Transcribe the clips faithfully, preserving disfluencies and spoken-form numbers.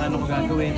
paano ko gagawin.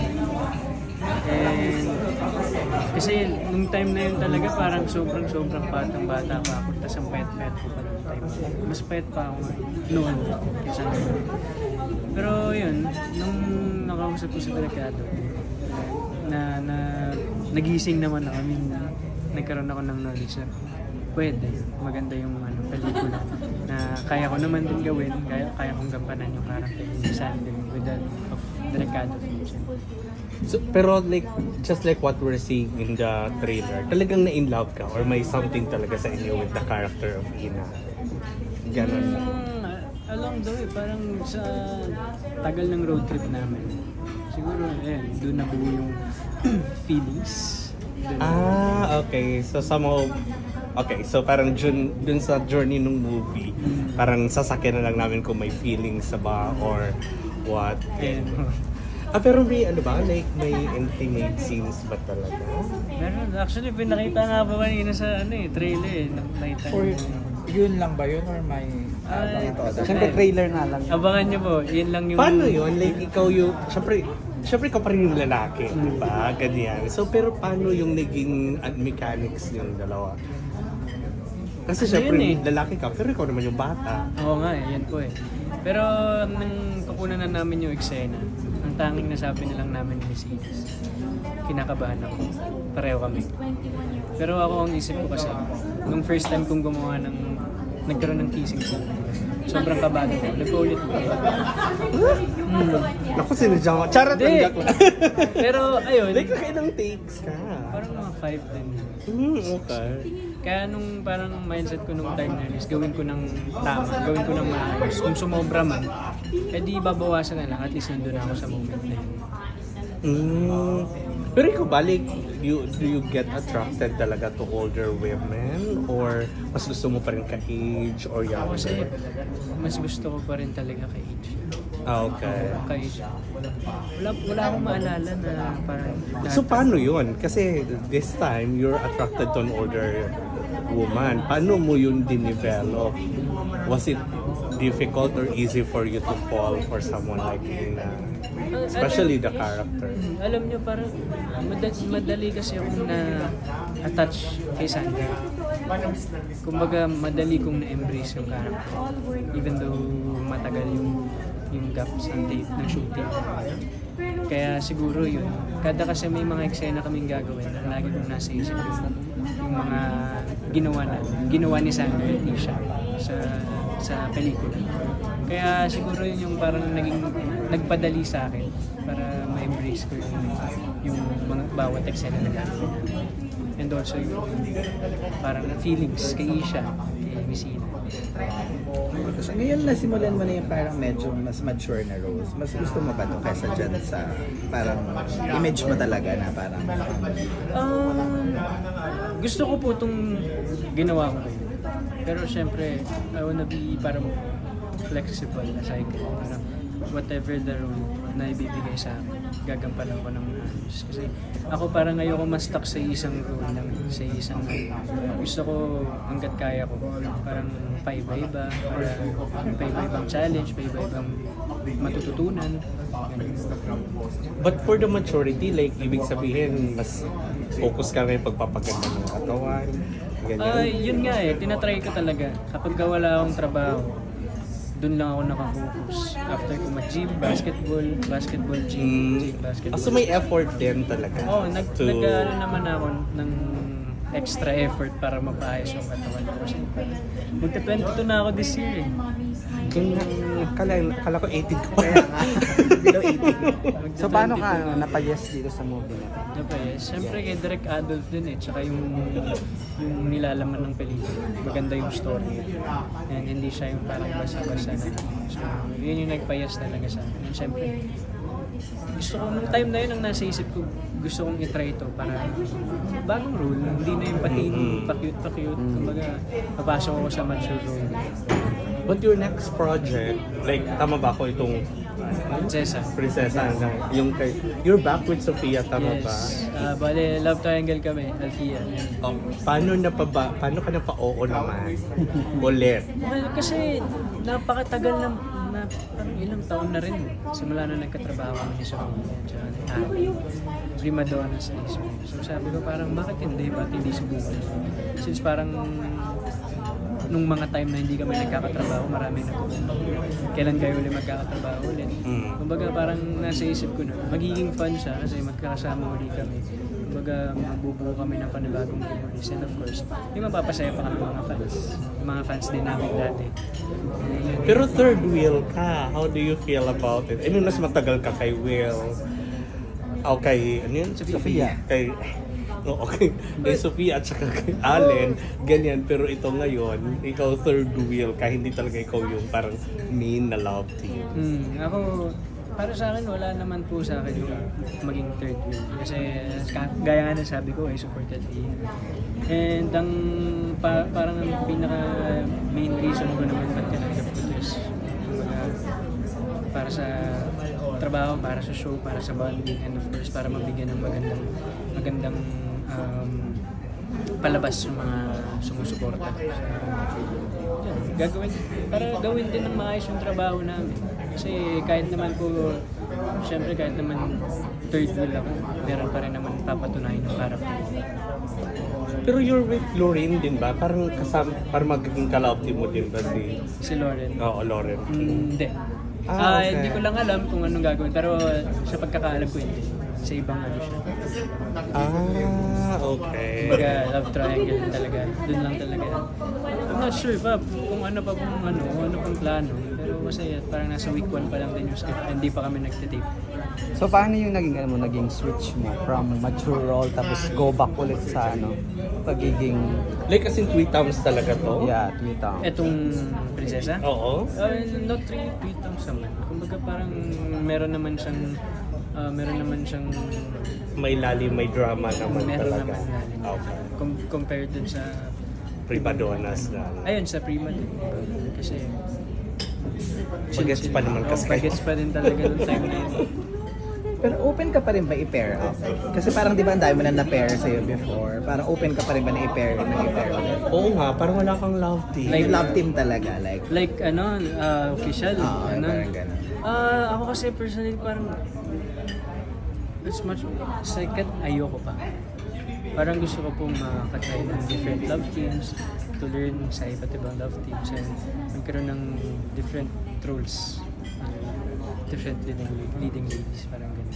And kasi nung time na yun talaga parang sobrang sobrang batang bata pa ako, tapos ang payat-payat ko pa nung time. Mas payat pa ako noon kaysa ngayon. Pero yun, nung nakausap ko sa delikado, na, na nagising naman ako, I mean, nagkaroon ako ng knowledge na pwede, maganda yung ano, pelikula na kaya ko naman din gawin, kaya, kaya kong gampanan yung character ni Sander with that of delikado. So, pero like, just like what we're seeing in the trailer, talagang na-in love ka or may something talaga sa inyo with the character of Ina? Ganon. Mm, along the way, parang sa tagal ng road trip namin, siguro, ayan, doon nabuo yung feelings. Dun ah, okay. So, somehow, okay, so parang dun, dun sa journey ng movie, mm. parang sasakyan na lang namin kung may feelings ba or what. And, ah, pero may ano ba? Like, may intimate scenes ba talaga? meron. Actually, pinakita nga ba kanina sa ano eh, trailer eh. Nakita Or yun lang ba yun or may... Ay, ito, siyempre trailer nga lang. Abangan nyo po, yun lang yung... Paano yun? Like, ikaw yung... Siyempre, siyempre ka pa rin yung lalaki, mm. di ba? Ganyan. So, pero paano yung naging uh, mechanics yung dalawa? Kasi siyempre, eh. lalaki ka, pero ikaw naman yung bata. Oo nga eh, yan po eh. Pero nang kukunan na namin yung eksena, ang tanging nasabi na lang namin ni Miss Ines, kinakabahan ako. Pareho kami. Pero ako ang isip ko kasi, nung first time kong gumawa ng, nagkaroon ng kissing scene, sobrang kabado ko. Nagpaulit ko. Hmm. Naku, sinadya ko. Charot lang jak lang. Pero ayun. Like, nakailang takes ka? Parang mga five ten. Hmm, okay. Kaya nung parang mindset ko nung time na is gawin ko ng tama, gawin ko ng maayos. Kung sumobra man, edi babawasan na lang. At least nandun ako sa moment na yun. Mm. Pero ikaw balik, you, do you get attracted talaga to older women? Or mas gusto mo pa rin ka-age or younger? Kasi mas gusto ko pa rin talaga ka-age. Ah, okay. Ka-age. Wala, wala akong maalala na parang... So paano yun? Kasi this time, you're attracted to an older woman. Paano mo yun dinevelop? Was it difficult or easy for you to fall for someone like Ina? Especially the character. Alam nyo, parang madali, madali kasi akong na-attach kay Sandra. Kumbaga, madali kong na-embrace yung character. Even though matagal yung, yung gaps ng tape, ng shooting. Kaya siguro yun. Kada kasi may mga eksena kaming gagawin, lagi kong nasa isip yung, yung mga ginawa na, ginawa ni Sandra at Isha sa, sa pelikula. Kaya siguro yun yung parang naging nagpadali sa akin para ma-embrace ko yung, yung mga bawat eksena na gagawin namin. And also yung parang feelings kay Isha, kay Miss Ina. So, ngayon na simulan mo na yung parang medyo mas mature na roles. Mas gusto mo ba ito kaysa dyan sa parang image mo talaga na parang... Um, gusto ko po itong ginawa ko ngayon. Pero syempre, I wanna be parang flexible as I can. Parang whatever the role na ibibigay sa akin, gagampanan ko ng maayos. Kasi ako parang ayoko ma-stuck sa isang role lang, sa isang gusto ko hanggat kaya ko. Parang paiba-iba, para paiba-ibang challenge, paiba-ibang matututunan. But for the maturity, like ibig sabihin, mas focus ka ngayon pagpapaganda ng katawan. Uh, yun nga eh, tinatry ko talaga. Kapag wala akong trabaho, doon lang ako nakafocus. After ko mag-gym, basketball, basketball, gym, mm. gym, basketball. So may effort din talaga? Oo, oh, nag, to... nag ano naman ako ng extra effort para mapaayos yung katawan ko. Kasi magta-twenty-two na ako this year eh. Kung kala, kala ko eighteen ko pa. Below eighteen. So paano ka napayas dito sa movie na? Napayas? Siyempre kay Direk Adolf din eh. Tsaka yung, yung nilalaman ng pelikula. Maganda yung story. And hindi siya yung parang basa-basa na. So yun yung nagpayas talaga sa akin. And siyempre, gusto ko nung time na yun ang nasa isip ko, gusto kong i-try ito para bagong role. Hindi na yung patin, pa-cute-pa-cute. Kumbaga, papasok ako sa mature role. But your next project, like, tama ba ako itong Prinsesa. Prinsesa na yung kay, you're back with Sofia, tama yes. ba? Uh, bale, love triangle kami, Althea. Oh, paano na pa ba, paano ka na pa-oo naman? Ulit? Well, kasi napakatagal na, na parang ilang taon na rin. Simula na nagkatrabaho kami ni Sofia, tsaka ni Ari, prima donna sa Ismo. So sabi ko parang bakit hindi, bakit hindi subukan? Since parang nung mga time na hindi kami nagkakatrabaho, marami nagkukumpang kailan kayo ulit magkakatrabaho ulit. Mm. Kumbaga parang nasa isip ko na magiging fun siya kasi magkakasama ulit kami. Kumbaga magbubuo kami ng panibagong memories, and of course, yung mapapasaya pa kami mga fans. Yung mga fans din namin dati. Pero third wheel ka, how do you feel about it? I mean, mas matagal ka kay Will. O kay, ano yun? Sofia. Kay, no, okay. Kay Sofia at saka kay Allen, ganyan. Pero ito ngayon, ikaw third wheel ka, hindi talaga ikaw yung parang main na love team. Hmm, ako, para sa akin, wala naman po sa akin yung maging third wheel. Kasi gaya nga na sabi ko, I supported Ian. And ang pa, parang ang pinaka main reason ko naman ba't tinanggap ko is kumbaga, para sa trabaho, para sa show, para sa bonding, and of course, para mabigyan ng magandang magandang um, palabas yung mga sumusuporta. So, yan, gagawin, para gawin din ng maayos yung trabaho namin. Kasi kahit naman po, syempre kahit naman third wheel ako, meron pa rin naman papatunayan ng para po. Pero you're with Lauren din ba? Parang kasama, parang magiging ka-love team mo din ba si... Si Lauren? Oo, Lauren. Mm, hindi. Ah, Ah, okay. hindi ko lang alam kung anong gagawin, pero sa pagkakaalam ko hindi. Sa ibang ano siya. Ah, okay. Kumbaga love triangle din talaga. Doon lang talaga. I'm not sure pa kung ano pa kung ano, ano pang plano. Pero masaya, parang nasa week one pa lang din yung script. Hindi pa kami nagtitape. So paano yung naging ano mo, naging switch mo from mature role tapos go back ulit sa ano, pagiging Like as in tweetums talaga to? yeah, Twitter. Etong prinsesa? Oo. Uh, not really tweetums naman. Kumbaga parang meron naman siyang uh, meron naman siyang May lalim, may drama naman meron talaga. naman lalim. Okay. Com- compared dun sa Primadonas na. ayun sa Prima din. Kasi Bagets pa naman kasi. Bagets pa din talaga nung time na yun. Pero open ka pa rin ba i-pair up? Kasi parang di ba ang dami mo na na-pair sa'yo before? Parang open ka pa rin ba na i-pair na i-pair ulit? Oo nga, parang wala kang love team. Like love team talaga, like... Like ano, uh, official. Oo, ano. parang ganun. Ah, ako kasi personally parang as much second ayoko pa. Parang gusto ko pong makatry ng different love teams, to learn sa iba't ibang love teams, and magkaroon ng different roles, different leading, leading ladies, parang ganun.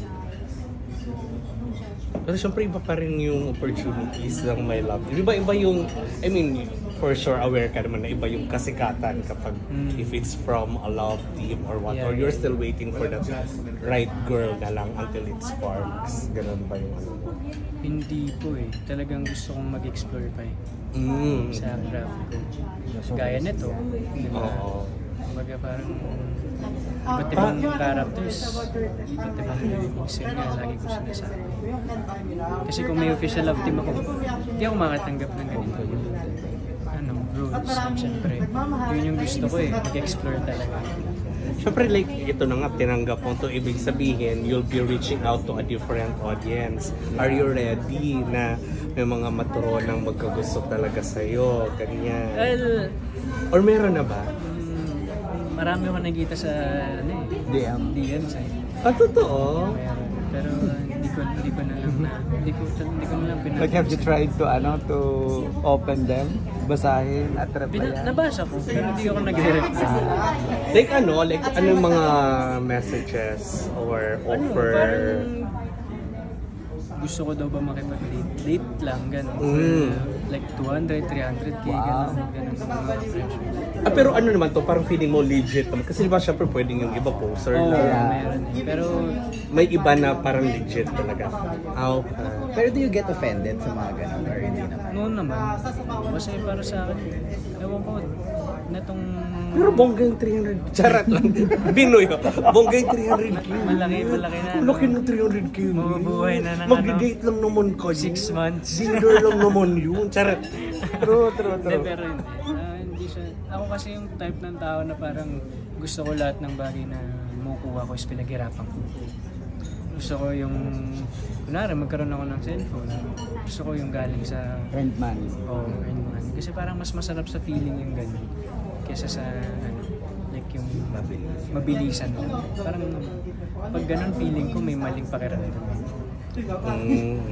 Pero syempre iba pa rin yung opportunities ng my love. Iba iba yung, I mean, for sure aware ka naman na iba yung kasikatan kapag Mm. if it's from a love team or what, Yeah, or you're yeah. still waiting for that right girl na lang until it sparks. Ganun ba yung ano mo? Hindi po eh. Talagang gusto kong mag-explore pa eh. Mm. Sa craft ko. Gaya nito. Di ba? Oo. Kumbaga parang iba't ibang characters, iba't ibang lyrics, yun nga lagi ko sinasabi. Kasi kung may official love team ako, hindi ako makatanggap ng ganito. Ano, rules. Siyempre, yun yung gusto ko eh, mag-explore talaga. Siyempre like ito na nga tinanggap mo to, ibig sabihin you'll be reaching out to a different audience. Are you ready na may mga maturo ng magkagusto talaga sa'yo? Ganyan. Well, Or meron na ba? mm, marami ako nakikita sa ano eh, D M. D M sa Ah, totoo? meron. Pero hindi ko hindi ko na lang na hindi ko hindi ko na lang pinag Like have you tried to ano to open them, basahin at Bina- replyan? nabasa ko pero hindi ako nagre-reply. Like ano? Like ano yung mga messages or Ano, offer? parang gusto ko daw ba makipag-date? Date lang, gano'n. Mm. Like two hundred, three hundred k, gano'n. Gano'n yung mga pressure. Ah, pero ano naman to? Parang feeling mo legit naman. Kasi di ba syempre pwedeng yung iba poster Oo, lang. Yeah. meron eh. Pero, May iba na parang legit talaga. Ah, okay. Pero do you get offended sa mga ganun or hindi naman? noon naman. Kasi para sa akin, ewan ko, netong... Pero bongga yung three hundred. Charat lang. Binoy. Bongga yung three hundred k. Malaki, malaki na. Laki ng three hundred k. Mabubuhay na ng Mag-date lang naman kayo. Six months. Dinner lang naman yun. Charat. True, true, Hindi, true. pero hindi. Ah, hindi siya. Ako kasi yung type ng tao na parang gusto ko lahat ng bagay na makukuha ko is pinaghirapan ko. Gusto ko yung, kunwari magkaroon ako ng cellphone. Gusto ko yung galing sa, Earned money. oh, earn money. Kasi parang mas masarap sa feeling yung ganun. Kesa sa, ano, like yung Mabilis. mabilisan lang. Parang pag ganun feeling ko may maling pakiramdam. Mm.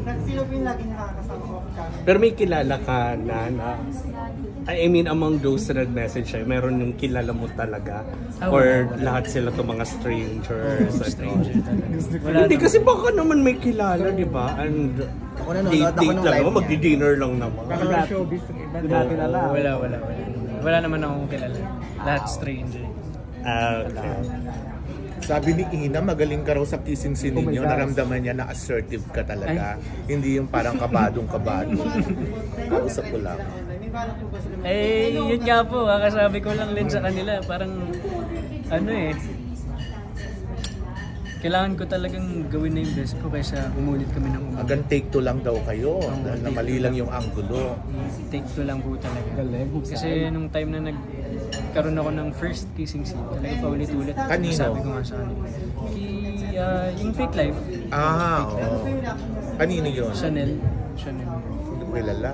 Pero may kilala ka na, na I mean among those na nag-message sa'yo, meron yung kilala mo talaga? Oh, Or wala. lahat sila to mga strangers? Or stranger talaga. Wala Hindi naman. kasi baka naman may kilala, di ba? And Ako nanonood date, ako date ng lang live naman, niya. magdi-dinner lang naman. showbiz ng iba natin Oo, alam. wala, wala, wala. Wala naman akong kilala. Lahat stranger. Ah, okay. Sabi ni Ina, magaling ka raw sa kissing scene Oh my ninyo. gosh. Naramdaman niya na assertive ka talaga. Hindi yung parang kabadong-kabado. Kausap ko lang. Eh, yun nga po, kakasabi ko lang din sa kanila, parang, ano eh, kailangan ko talagang gawin na yung best ko kaysa umulit kami ng umulit. Hanggang take two lang daw kayo. Oo, Dahil na take mali two lang lang. yung angulo. Take two lang po talaga. Galing. Kasi nung time na nagkaroon ako ng first kissing scene, talaga paulit-ulit. Kanino? Sabi ko nga sa kanila. Kay, ah, yung Fake Life, Ah, oo. Kanino yun? Chanel. Chanel. Hindi ko kilala.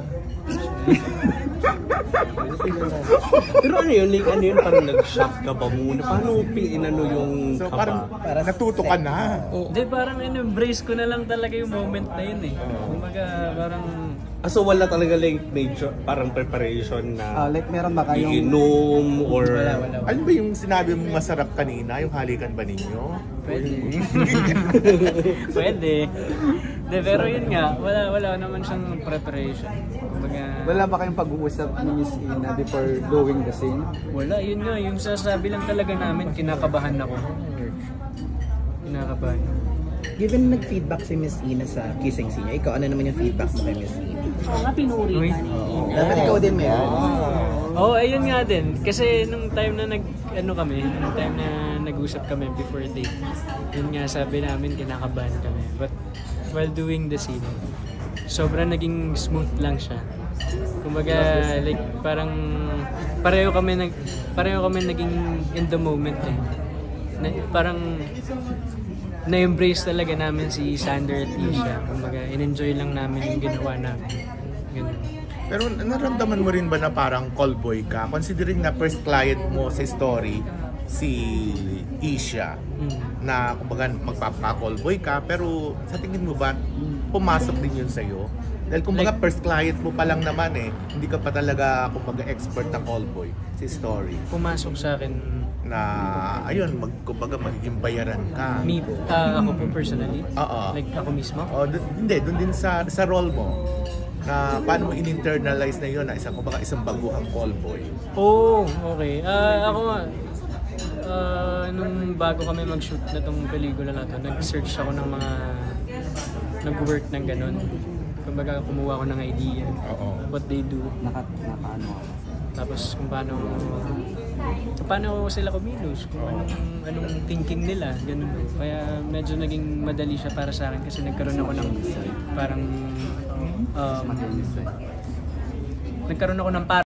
Pero ano yun, like, ano yun, parang nag-shock ka ba muna? Paano inano yung So kaba? parang Parang natuto ka na. Hindi, parang in-embrace ko na lang talaga yung moment na yun eh. Kumbaga, parang, Ah, so wala talaga like major, parang preparation Ah, na like meron ba kayong iinom or... wala, wala, wala. Ano ba yung sinabi mong masarap kanina? Yung halikan ba ninyo? Pwede. Pwede. De, pero yun nga, wala wala naman siyang preparation. Kumbaga, wala ba kayong pag-uusap ni Miss Ina before doing the scene? wala, yun nga, yung sasabi lang talaga namin, kinakabahan ako. Kinakabahan ako. Given nag-feedback si Miss Ina sa kissing scene niya, ikaw ano naman yung feedback mo kay Miss Ina? Oo nga, pinuri Uy. ka ni Ina. Dapat ikaw din meron. Oo, oh, ayun nga din. Kasi nung time na nag, ano kami, nung time na nag-usap kami before date, yun nga sabi namin, kinakabahan kami. But while doing the scene, sobrang naging smooth lang siya. Kumbaga, like, parang pareho kami nag pareho kami naging in the moment eh. Na, parang na-embrace talaga namin si Sander at Isha. Kumbaga, in-enjoy lang namin yung ginawa namin. Ganun. Pero naramdaman mo rin ba na parang callboy ka? Considering na first client mo sa story, si Isha, Mm. na kumbaga magpapa-callboy ka, pero sa tingin mo ba, pumasok din yun sa'yo? Dahil kumbaga Like- first client mo pa lang naman eh, hindi ka pa talaga kumbaga expert na callboy sa story. Pumasok sa akin, Na ayun, mag, kumbaga magiging bayaran ka. me, ah, ako po personally. Oo. Like ako mismo. Oh, dun, hindi, doon din sa sa role mo. Na paano mo in-internalize na yun na isang kumbaga isang baguhang callboy. Oh, okay. Ah, ako nga, ah, nung bago kami mag-shoot na tong pelikula na to, nag-search ako ng mga nag-work ng ganun. Kumbaga kumuha ko ng idea. Oo. What they do. Naka, naka ano? Tapos kung paano kung paano sila kumilos, kung anong, anong thinking nila, ganun. Kaya medyo naging madali siya para sa akin kasi nagkaroon ako ng parang um, nagkaroon ako ng parang